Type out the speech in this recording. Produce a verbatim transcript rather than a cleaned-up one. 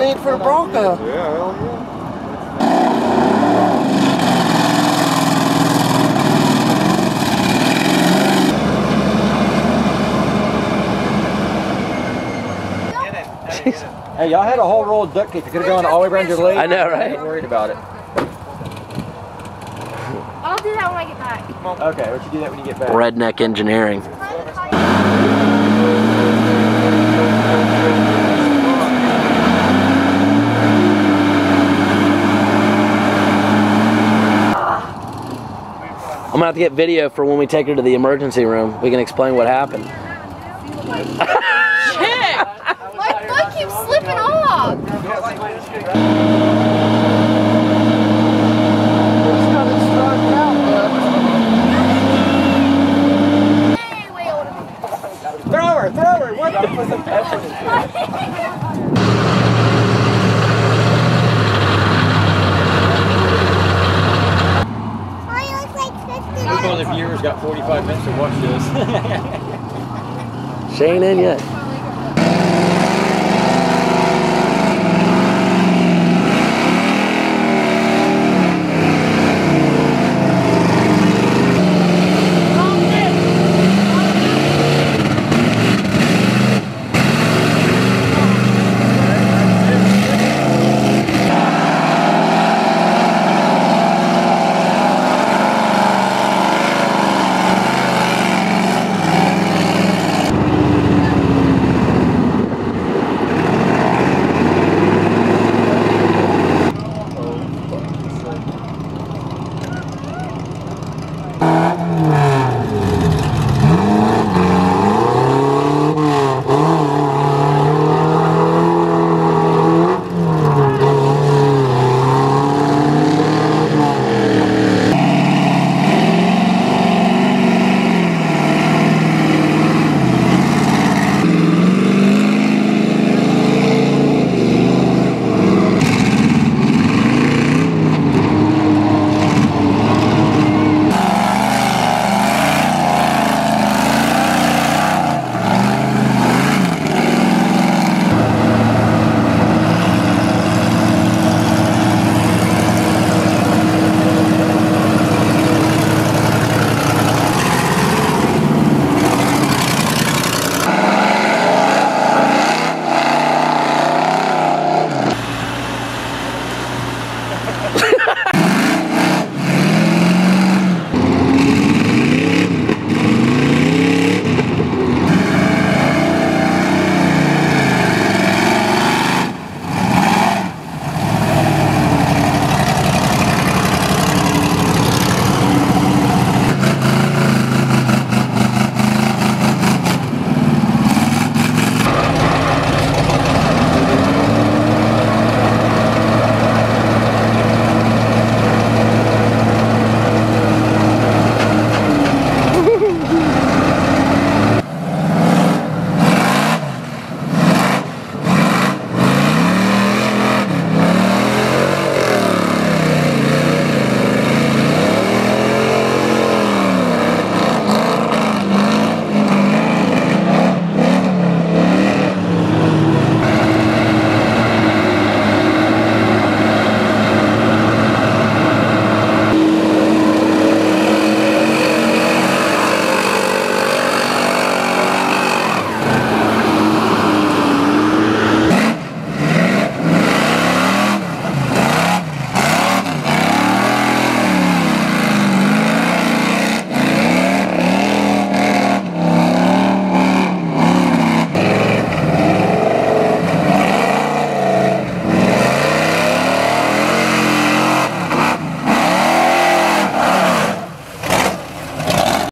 need for a Bronco. Yeah, hell yeah. Hey, y'all had a whole roll of duct tape. You could have gone all the way around your leg. I know, right? I ain't worried about it. I'll do that when I get back. Okay, what you do that when you get back? Redneck engineering. I'm gonna have to get video for when we take her to the emergency room. We can explain what happened. Shit! My foot keeps slipping off! Throw her! Throw her! What the fuck? People in the viewers got forty-five minutes to watch this. She ain't in yet.